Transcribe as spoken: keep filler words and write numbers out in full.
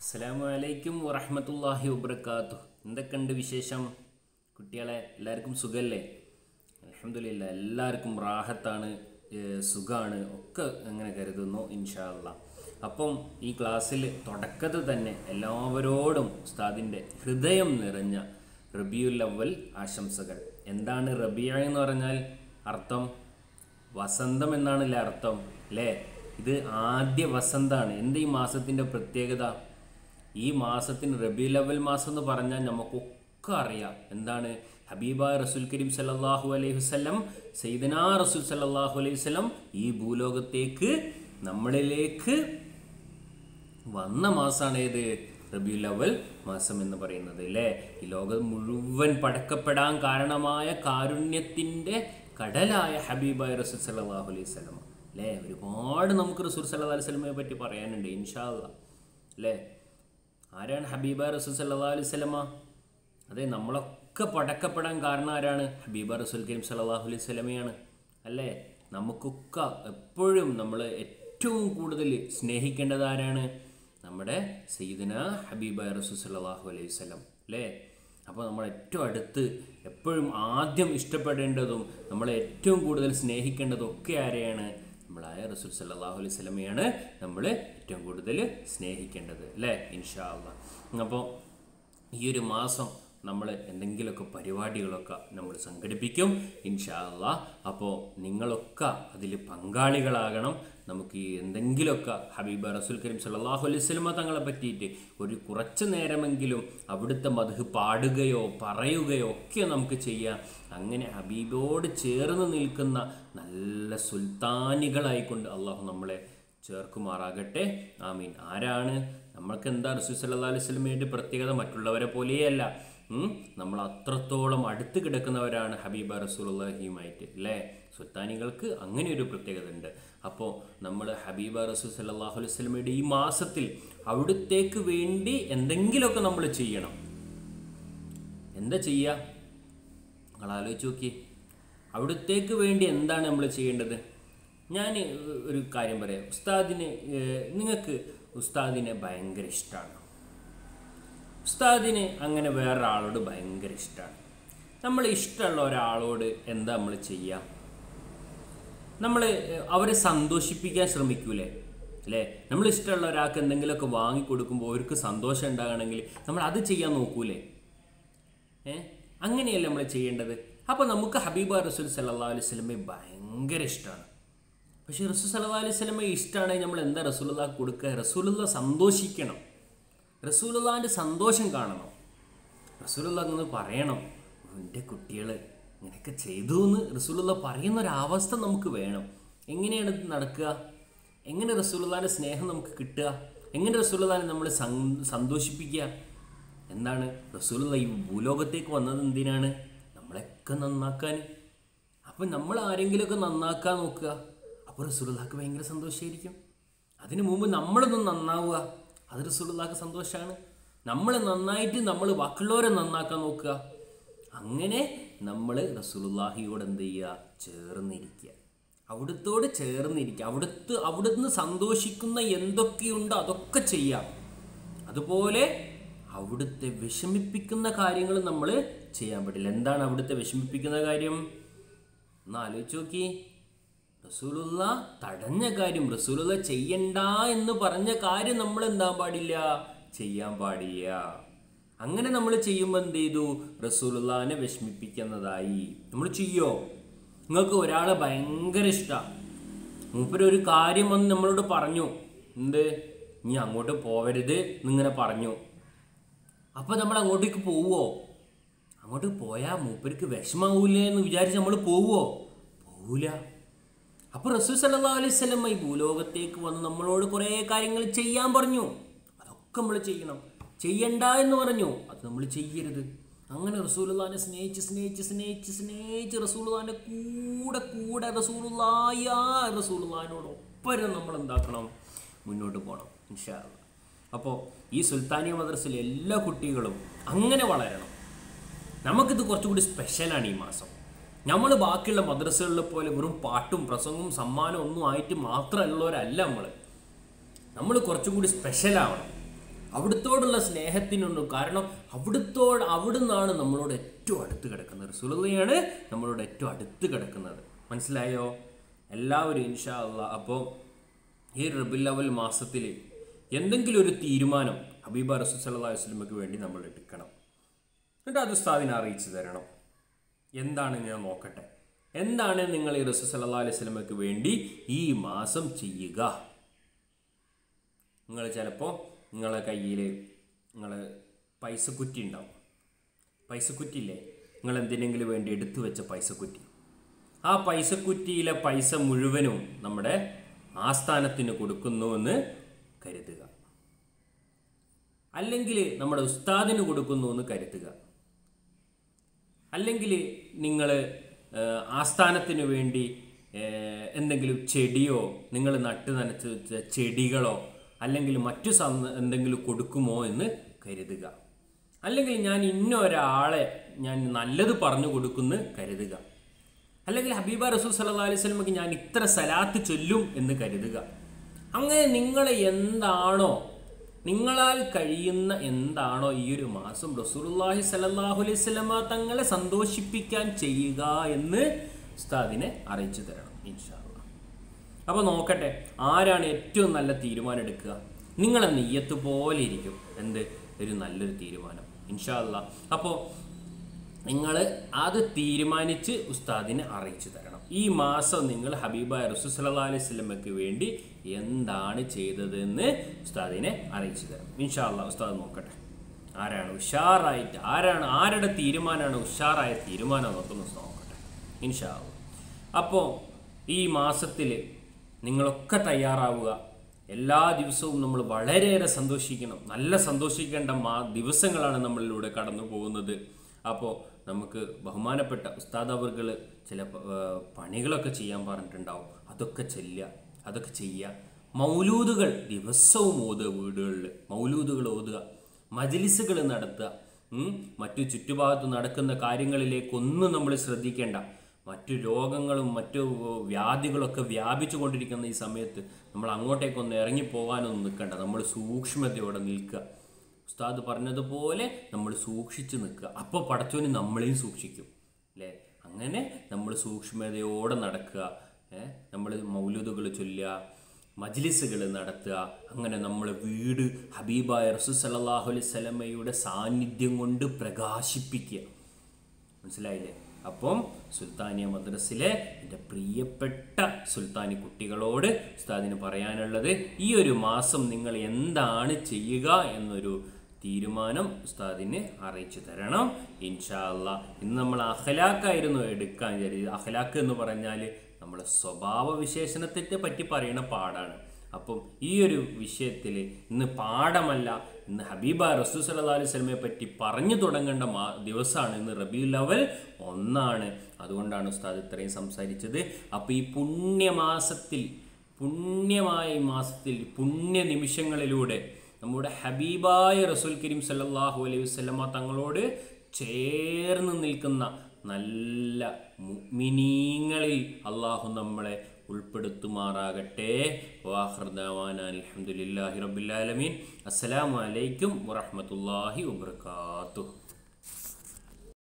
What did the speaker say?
അസ്സലാമു അലൈക്കും വറഹ്മത്തുള്ളാഹി വബറകാതുഹു. എന്തൊക്കെയുണ്ട് വിശേഷം കുട്ടികളെ? എല്ലാവർക്കും സുഖമല്ലേ? അൽഹംദുലില്ലാ, എല്ലാവർക്കും റാഹത്താണ്, സുഖമാണ് ഒക്കെ അങ്ങനെ കരുതുന്നു ഇൻഷാ അല്ലാഹ്. അപ്പം ഈ ക്ലാസ്സിൽ തുടക്കത്തിൽ തന്നെ എല്ലാവരോടും ഉസ്താദിൻ്റെ ഹൃദയം നിറഞ്ഞ റബിയുൽ അവ്വൽ ആശംസകൾ. എന്താണ് റബിയ എന്ന് പറഞ്ഞാൽ അർത്ഥം? വസന്തം എന്നാണല്ലേ അർത്ഥം, അല്ലേ? ഇത് ആദ്യ വസന്തമാണ്. എന്ത് ഈ മാസത്തിൻ്റെ പ്രത്യേകത? ഈ മാസത്തിന് റബീഉൽ അവ്വൽ മാസം എന്ന് പറഞ്ഞാൽ നമുക്കൊക്കെ അറിയാം. എന്താണ്? ഹബീബായ റസൂൽ കരീം സല്ലല്ലാഹു അലൈഹി വസല്ലം, സയ്യിദനാ റസൂൽ സല്ലല്ലാഹു അലൈഹി വസല്ലം ഈ ഭൂലോകത്തേക്ക് നമ്മളിലേക്ക് വന്ന മാസമാണ് ഏത്? റബീഉൽ അവ്വൽ മാസം എന്ന് പറയുന്നത്, അല്ലേ? ഈ ലോകം മുഴുവൻ പടക്കപ്പെടാൻ കാരണമായ കാരുണ്യത്തിൻ്റെ കടലായ ഹബീബായ റസൂൽ സല്ലല്ലാഹു അലൈഹി വസല്ലം, അല്ലേ? ഒരുപാട് നമുക്ക് റസൂൽ സല്ലല്ലാഹു അലൈഹി വസല്ലമയെ പറ്റി പറയാനുണ്ട് ഇൻഷാ അല്ലാഹ്, അല്ലേ? ആരാണ് ഹബീബായ റസൂൽ സല്ലല്ലാഹു അലൈഹി വസല്ലമ? അതെ, നമ്മളൊക്കെ പടക്കപ്പെടാൻ കാരണം ആരാണ്? ഹബീബായ റസൂൽ കരീം സല്ലല്ലാഹു അലൈഹി വസല്ലമയാണ്, അല്ലേ? നമുക്കൊക്കെ എപ്പോഴും നമ്മൾ ഏറ്റവും കൂടുതൽ സ്നേഹിക്കേണ്ടത് ആരാണ്? നമ്മുടെ സയ്യിദനാ ഹബീബായ റസൂൽ സല്ലല്ലാഹു അലൈഹി വസല്ലം, അല്ലേ? അപ്പോൾ നമ്മൾ ഏറ്റവും അടുത്ത് എപ്പോഴും ആദ്യം ഇഷ്ടപ്പെടേണ്ടതും നമ്മളെ ഏറ്റവും കൂടുതൽ സ്നേഹിക്കേണ്ടതും ഒക്കെ ആരെയാണ്? നമ്മളായ റസൂൽ സല്ലല്ലാഹു അലൈഹി വസല്ലമയാണ് നമ്മൾ ഏറ്റവും കൂടുതൽ സ്നേഹിക്കേണ്ടത്, അല്ലേ? ഇൻഷാ അല്ലാഹ്. അപ്പോൾ ഈ ഒരു മാസം നമ്മൾ എന്തെങ്കിലുമൊക്കെ പരിപാടികളൊക്കെ നമ്മൾ സംഘടിപ്പിക്കും ഇൻഷാ അല്ലാഹ്. അപ്പോൾ നിങ്ങളൊക്കെ അതിൽ പങ്കാളികളാകണം. നമുക്ക് ഈ എന്തെങ്കിലുമൊക്കെ ഹബീബ റസൂൽ കരീം സല്ലല്ലാഹു അലൈഹി വസല്ലമ തങ്ങളെ പറ്റിയിട്ട് ഒരു കുറച്ച് നേരമെങ്കിലും അവിടുത്തെ മദ്ഹ് പാടുകയോ പറയുകയോ ഒക്കെ നമുക്ക് ചെയ്യാം. അങ്ങനെ ഹബീബോട് ചേർന്ന് നിൽക്കുന്ന നല്ല സുൽത്താനികളായിക്കൊണ്ട് അള്ളാഹു നമ്മളെ ചേർക്കുമാറാകട്ടെ, ആമീൻ. ആരാണ്? നമ്മൾക്ക് എന്താ റസൂൽ സല്ലല്ലാഹു അലൈഹി വസല്ലമയുടെ പ്രത്യേകത? മറ്റുള്ളവരെ പോലെയല്ല, നമ്മൾ അത്രത്തോളം അടുത്ത് കിടക്കുന്നവരാണ് ഹബീബ റസൂലുള്ളാഹിയുമായിട്ട്, അല്ലേ? സുൽത്താനികൾക്ക് അങ്ങനെ ഒരു പ്രത്യേകത ഉണ്ട്. അപ്പോൾ നമ്മൾ ഹബീബ റസൂൽ സല്ലല്ലാഹു അലൈഹി വസല്ലമയുടെ ഈ മാസത്തിൽ അവിടുത്തേക്ക് വേണ്ടി എന്തെങ്കിലുമൊക്കെ നമ്മൾ ചെയ്യണം. എന്താ ചെയ്യുക? നിങ്ങൾ ആലോചിച്ച് നോക്കി. അവിടുത്തേക്ക് വേണ്ടി എന്താണ് നമ്മൾ ചെയ്യേണ്ടത്? ഞാൻ ഒരു കാര്യം പറയാം. ഉസ്താദിന്, നിങ്ങൾക്ക് ഉസ്താദിനെ ഭയങ്കര ഇഷ്ടമാണ്. ഉസ്താദിന് അങ്ങനെ വേറൊരാളോട് ഭയങ്കര ഇഷ്ടമാണ്. നമ്മൾ ഇഷ്ടമുള്ള ഒരാളോട് എന്താ നമ്മൾ ചെയ്യുക? നമ്മൾ അവരെ സന്തോഷിപ്പിക്കാൻ ശ്രമിക്കൂലേ, അല്ലേ? നമ്മൾ ഇഷ്ടമുള്ള ഒരാൾക്ക് എന്തെങ്കിലുമൊക്കെ വാങ്ങിക്കൊടുക്കുമ്പോൾ അവർക്ക് സന്തോഷം ഉണ്ടാകണമെങ്കിൽ നമ്മൾ അത് ചെയ്യാൻ നോക്കൂലേ? ഏ അങ്ങനെയല്ലേ നമ്മൾ ചെയ്യേണ്ടത്? അപ്പോൾ നമുക്ക് ഹബീബ റസൂൽ സല്ലല്ലാഹു അലൈഹി വസല്ലമയെ ഭയങ്കര ഇഷ്ടമാണ്. പക്ഷേ റസൂൽ സല്ലല്ലാഹു അലൈഹി വസല്ലമയെ ഇഷ്ടമാണെങ്കിൽ നമ്മൾ എന്താ റസൂലുള്ളാഹിക്ക് കൊടുക്കുക? റസൂലുള്ളാഹി സന്തോഷിക്കണം, റസൂലുള്ളാഹിൻ്റെ സന്തോഷം കാണണം. റസൂലുള്ളാഹി എന്ന് പറയണം, എൻ്റെ കുട്ടികൾ ഇങ്ങനെയൊക്കെ ചെയ്തു എന്ന് റസൂലുള്ളാഹി പറയുന്നൊരവസ്ഥ നമുക്ക് വേണം. എങ്ങനെയാണ് ഇത് നടക്കുക? എങ്ങനെ റസൂലുള്ളാഹിൻ്റെ സ്നേഹം നമുക്ക് കിട്ടുക? എങ്ങനെ റസൂലുള്ളാഹിനെ നമ്മൾ സന്തോഷിപ്പിക്കുക? എന്താണ്? റസൂലുള്ളാഹി ഈ ഭൂലോകത്തേക്ക് വന്നത് എന്തിനാണ്? നമ്മളെയൊക്കെ നന്നാക്കാൻ. അപ്പം നമ്മൾ ആരെങ്കിലുമൊക്കെ നന്നാക്കാൻ നോക്കുക, അപ്പോൾ റസൂലുള്ളാഹിക്ക് ഭയങ്കര സന്തോഷമായിരിക്കും. അതിനു മുമ്പ് നമ്മളൊന്നും നന്നാവുക, അത് റസൂലുള്ളാഹിക്ക് സന്തോഷമാണ്. നമ്മൾ നന്നായിട്ട് നമ്മൾ ബാക്കിയുള്ളവരെ നന്നാക്കാൻ നോക്കുക. അങ്ങനെ നമ്മൾ റസൂലുള്ളാഹിയോട് എന്ത് ചെയ്യുക? ചേർന്നിരിക്കുക, അവിടുത്തോട് ചേർന്നിരിക്കുക. അവിടുത്തെ അവിടുന്ന് സന്തോഷിക്കുന്ന എന്തൊക്കെയുണ്ടോ അതൊക്കെ ചെയ്യാം. അതുപോലെ അവിടുത്തെ വിഷമിപ്പിക്കുന്ന കാര്യങ്ങൾ നമ്മൾ ചെയ്യാൻ പറ്റില്ല. എന്താണ് അവിടുത്തെ വിഷമിപ്പിക്കുന്ന കാര്യം? ഒന്ന് ആലോചിച്ച് നോക്കി. റസൂലുള്ളാഹി തടഞ്ഞ കാര്യം, റസൂലുള്ളാഹി ചെയ്യണ്ട എന്ന് പറഞ്ഞ കാര്യം നമ്മൾ എന്താ പാടില്ല? ചെയ്യാൻ പാടില്ല. അങ്ങനെ നമ്മൾ ചെയ്യുമ്പോൾ എന്ത് ചെയ്തു? റസൂലുള്ളാഹിനെ വിഷമിപ്പിക്കുന്നതായി. നമ്മൾ ചെയ്യോ? നിങ്ങൾക്ക് ഒരാളെ ഭയങ്കര ഇഷ്ടമാണ്, മൂപ്പര് ഒരു കാര്യം വന്ന് നമ്മളോട് പറഞ്ഞു, എന്ത്? ഇനി അങ്ങോട്ട് പോവരുത് എന്നിങ്ങനെ പറഞ്ഞു. അപ്പോൾ നമ്മൾ അങ്ങോട്ടേക്ക് പോവുമോ? അങ്ങോട്ട് പോയാൽ മൂപ്പർക്ക് വിഷമാവൂലേ എന്ന് വിചാരിച്ച് നമ്മൾ പോവുമോ? പോവില്ല. അപ്പോൾ റസൂൽ സല്ലല്ലാഹു അലൈഹി വസല്ലം ഈ ഭൂലോകത്തേക്ക് വന്ന് നമ്മളോട് കുറേ കാര്യങ്ങൾ ചെയ്യാൻ പറഞ്ഞു. അതൊക്കെ നമ്മൾ ചെയ്യണം. ചെയ്യണ്ട എന്ന് പറഞ്ഞു, അത് നമ്മൾ ചെയ്യരുത്. അങ്ങനെ റസൂലുള്ളാഹിനെ സ്നേഹിച്ച് സ്നേഹിച്ച് സ്നേഹിച്ച് സ്നേഹിച്ച് റസൂലുള്ളാഹിൻ്റെ കൂടെ കൂടെ റസൂലുള്ളാഹിയ റസൂലുള്ളാഹിനോടൊപ്പം നമ്മൾ എന്താക്കണം? മുന്നോട്ട് പോകണം ഇൻഷാ അല്ലാഹ്. അപ്പോൾ ഈ സുൽത്താനിയ മദ്രസയിലെ എല്ലാ കുട്ടികളും അങ്ങനെ വളരണം. നമുക്കിത് കുറച്ചുകൂടി സ്പെഷ്യലാണ് ഈ മാസം. നമ്മൾ ബാക്കിയുള്ള മദ്രസകളിലെ പോലെ വെറും പാട്ടും പ്രസംഗവും സമ്മാനവും ഒന്നും ആയിട്ട് മാത്രമുള്ളവരല്ല നമ്മൾ. നമ്മൾ കുറച്ചും കൂടി സ്പെഷ്യലാവണം. അവിടുത്തോടുള്ള സ്നേഹത്തിനുണ്ട്. കാരണം അവിടുത്തോട് അവിടുന്നാണ് നമ്മളോട് ഏറ്റവും അടുത്ത് കിടക്കുന്നത്. റസൂലുള്ളാഹിയാണ് നമ്മളോട് ഏറ്റവും അടുത്ത് കിടക്കുന്നത്. മനസ്സിലായോ എല്ലാവരും? ഇൻഷാ അല്ലാഹ്. അപ്പോൾ ഈ റബീഉൽ അവ്വൽ മാസത്തിൽ എന്തെങ്കിലും ഒരു തീരുമാനം ഹബീബ റസൂൽ സല്ലല്ലാഹു അലൈഹി വസല്ലമയ്ക്ക് വേണ്ടി നമ്മൾ എടുക്കണം. എന്നിട്ട് അത് ഉസ്താദിനെ അറിയിച്ചു തരണം. എന്താണ് ഞാൻ നോക്കട്ടെ, എന്താണ് നിങ്ങൾ ഈ റസൂൽ സല്ലല്ലാഹു അലൈഹി വസല്ലമയ്ക്ക് വേണ്ടി ഈ മാസം ചെയ്യുക? നിങ്ങൾ ചിലപ്പോൾ നിങ്ങളെ കയ്യിൽ നിങ്ങൾ പൈസക്കുറ്റി ഉണ്ടാവും. പൈസക്കുറ്റിയില്ലേ, നിങ്ങൾ എന്തിനെങ്കിലും വേണ്ടി എടുത്തു വെച്ച പൈസക്കുറ്റി. ആ പൈസക്കുറ്റിയിലെ പൈസ മുഴുവനും നമ്മുടെ ആസ്ഥാനത്തിന് കൊടുക്കുന്നുവെന്ന് കരുതുക, അല്ലെങ്കിൽ നമ്മുടെ ഉസ്താദിന് കൊടുക്കുന്നു എന്ന് കരുതുക, അല്ലെങ്കിൽ നിങ്ങൾ ആസ്ഥാനത്തിന് വേണ്ടി എന്തെങ്കിലും ചെടിയോ നിങ്ങൾ നട്ട് നനച്ച് വെച്ച ചെടികളോ അല്ലെങ്കിൽ മറ്റു എന്തെങ്കിലും കൊടുക്കുമോ എന്ന് കരുതുക. അല്ലെങ്കിൽ ഞാൻ ഇന്ന ഒരാളെ ഞാൻ നല്ലത് പറഞ്ഞു കൊടുക്കുമെന്ന് കരുതുക. അല്ലെങ്കിൽ ഹബീബ റസൂൽ സല്ലല്ലാഹു അലൈഹി വസല്ലമയ്ക്ക് ഞാൻ ഇത്ര സലാത്ത് ചൊല്ലും എന്ന് കരുതുക. അങ്ങനെ നിങ്ങൾ എന്താണോ, നിങ്ങളാൽ കഴിയുന്ന എന്താണോ ഈ ഒരു മാസം റസൂലുള്ളാഹി സ്വല്ലല്ലാഹു അലൈഹി വസല്ലമ തങ്ങളെ സന്തോഷിപ്പിക്കാൻ ചെയ്യുക എന്ന് ഉസ്താദിനെ അറിയിച്ചു തരണം ഇൻഷാ അല്ലാഹ്. അപ്പോൾ നോക്കട്ടെ ആരാണ് ഏറ്റവും നല്ല തീരുമാനം എടുക്കുക. നിങ്ങളെ നിയ്യത്ത് പോലെ ഇരിക്കും എന്ത് ഒരു നല്ലൊരു തീരുമാനം ഇൻഷാ അല്ലാഹ്. അപ്പോൾ നിങ്ങൾ അത് തീരുമാനിച്ച് ഉസ്താദിനെ അറിയിച്ചു തരണം. ഈ മാസം നിങ്ങൾ ഹബീബായ റസൂൽ സല്ലല്ലാഹു അലൈഹി വസല്ലമയ്ക്ക് വേണ്ടി എന്താണ് ചെയ്തതെന്ന് ഉസ്താദിനെ അറിയിച്ചു തരണം ഇൻഷാ അല്ലാഹ്. ഉസ്താദ് നോക്കട്ടെ ആരാണ് ഉഷാറായിട്ട്, ആരാണ് ആരുടെ തീരുമാനമാണ് ഉഷാറായ തീരുമാനം നോക്കുന്ന നോക്കട്ടെ ഇൻഷാ അല്ലാഹ്. അപ്പോൾ ഈ മാസത്തിൽ നിങ്ങളൊക്കെ തയ്യാറാവുക. എല്ലാ ദിവസവും നമ്മൾ വളരെയേറെ സന്തോഷിക്കണം. നല്ല സന്തോഷിക്കേണ്ട മാ ദിവസങ്ങളാണ് നമ്മളിലൂടെ കടന്നു പോകുന്നത്. അപ്പോൾ നമുക്ക് ബഹുമാനപ്പെട്ട ഉസ്താദ് അവർകൾ ചില പണികളൊക്കെ ചെയ്യാൻ പറഞ്ഞിട്ടുണ്ടാവും. അതൊക്കെ ചെല്ലുക, അതൊക്കെ ചെയ്യുക. മൗലൂദുകൾ ദിവസവും ഓതുക, വീടുകളിൽ മൗലൂദുകൾ ഓതുക, മജ്ലിസുകൾ നടത്തുക. മറ്റു ചുറ്റുഭാഗത്ത് നടക്കുന്ന കാര്യങ്ങളിലേക്കൊന്നും നമ്മൾ ശ്രദ്ധിക്കേണ്ട. മറ്റു രോഗങ്ങളും മറ്റു വ്യാധികളൊക്കെ വ്യാപിച്ചു കൊണ്ടിരിക്കുന്ന ഈ സമയത്ത് നമ്മൾ അങ്ങോട്ടേക്കൊന്ന് ഇറങ്ങിപ്പോകാനൊന്നും നിൽക്കണ്ട. നമ്മൾ സൂക്ഷ്മതയോടെ നിൽക്കുക. ഉസ്താദ് പറഞ്ഞതുപോലെ നമ്മൾ സൂക്ഷിച്ച് നിൽക്കുക. അപ്പോൾ പടച്ചോന് നമ്മളെയും സൂക്ഷിക്കും അല്ലേ. അങ്ങനെ നമ്മൾ സൂക്ഷ്മതയോടെ നടക്കുക. നമ്മൾ മൗലൂദുകൾ ചൊല്ലുക, മജ്ലിസുകൾ നടത്തുക. അങ്ങനെ നമ്മൾ വീട് ഹബീബായ റസൂൽ സല്ലല്ലാഹു അലൈഹി വസല്ലമയുടെ സാന്നിധ്യം കൊണ്ട് പ്രകാശിപ്പിക്കുക. മനസ്സിലായില്ലേ? അപ്പം സുൽത്താനിയ മദ്രസിലെ എൻ്റെ പ്രിയപ്പെട്ട സുൽത്താനി കുട്ടികളോട് ഉസ്താദിന് പറയാനുള്ളത് ഈ ഒരു മാസം നിങ്ങൾ എന്താണ് ചെയ്യുക എന്നൊരു തീരുമാനം ഉസ്താദിനെ അറിയിച്ചു തരണം ഇൻഷാ അല്ലാഹ്. ഇന്ന് നമ്മൾ അഖ്ലാഖായിരുന്നു എടുക്കാൻ വിചാരിച്ചത്. അഖ്ലാഖ് എന്ന് പറഞ്ഞാൽ നമ്മളെ സ്വഭാവ വിശേഷണത്തെ പറ്റി പറയുന്ന പാഠാണ്. അപ്പം ഈ ഒരു വിഷയത്തിൽ ഇന്ന് പാഠമല്ല, ഇന്ന് ഹബീബ റസൂൽ സല്ലല്ലാഹു അലൈഹി വസല്ലമയെ പറ്റി പറഞ്ഞു തുടങ്ങേണ്ട മാ ദിവസമാണ് ഇന്ന് റബീഉൽ അവ്വൽ ഒന്നാണ്. അതുകൊണ്ടാണ് ഉസ്താദ് ഇത്രയും സംസാരിച്ചത്. അപ്പോൾ ഈ പുണ്യമാസത്തിൽ, പുണ്യമായ മാസത്തിൽ, പുണ്യ നിമിഷങ്ങളിലൂടെ നമ്മുടെ ഹബീബായ റസൂൽ കരീം സല്ലല്ലാഹു അലൈഹി വസല്ലമ തങ്ങളോട് ചേർന്ന് നിൽക്കുന്ന നല്ല മുഅ്മിനീങ്ങളിൽ അള്ളാഹു നമ്മളെ ഉൾപ്പെടുത്തുമാറാകട്ടെ. വാഖിറു ദഅവാനാ അൽഹംദുലില്ലാഹി റബ്ബിൽ ആലമീൻ. അസ്സലാമു അലൈക്കും വറഹ്മത്തുള്ളാഹി വബറകാതുഹു.